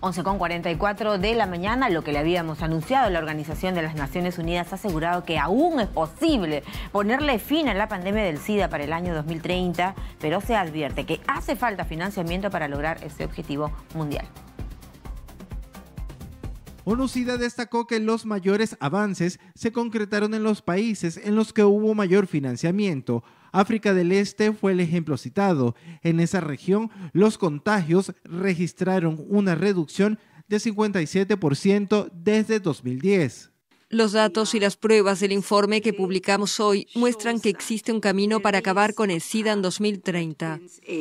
11:44 de la mañana, lo que le habíamos anunciado, la Organización de las Naciones Unidas ha asegurado que aún es posible ponerle fin a la pandemia del SIDA para el año 2030, pero se advierte que hace falta financiamiento para lograr ese objetivo mundial. ONU-SIDA destacó que los mayores avances se concretaron en los países en los que hubo mayor financiamiento. África del Este fue el ejemplo citado. En esa región, los contagios registraron una reducción de 57% desde 2010. Los datos y las pruebas del informe que publicamos hoy muestran que existe un camino para acabar con el SIDA en 2030.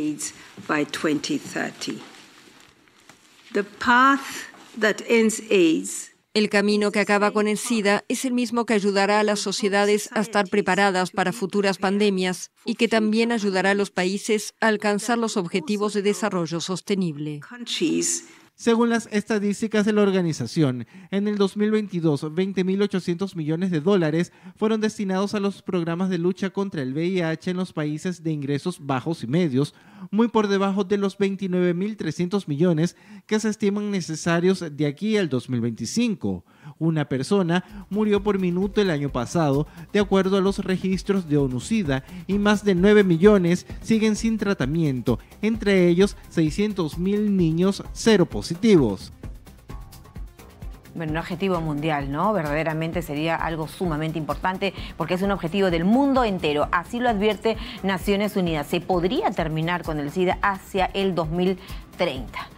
El camino que acaba con el SIDA es el mismo que ayudará a las sociedades a estar preparadas para futuras pandemias y que también ayudará a los países a alcanzar los objetivos de desarrollo sostenible. Según las estadísticas de la organización, en el 2022, 20.800 millones de dólares fueron destinados a los programas de lucha contra el VIH en los países de ingresos bajos y medios, muy por debajo de los 29.300 millones que se estiman necesarios de aquí al 2025. Una persona murió por minuto el año pasado, de acuerdo a los registros de ONU-SIDA, y más de 9 millones siguen sin tratamiento, entre ellos 600.000 niños seropositivos. Bueno, un objetivo mundial, ¿no? Verdaderamente sería algo sumamente importante porque es un objetivo del mundo entero. Así lo advierte Naciones Unidas. Se podría terminar con el SIDA hacia el 2030.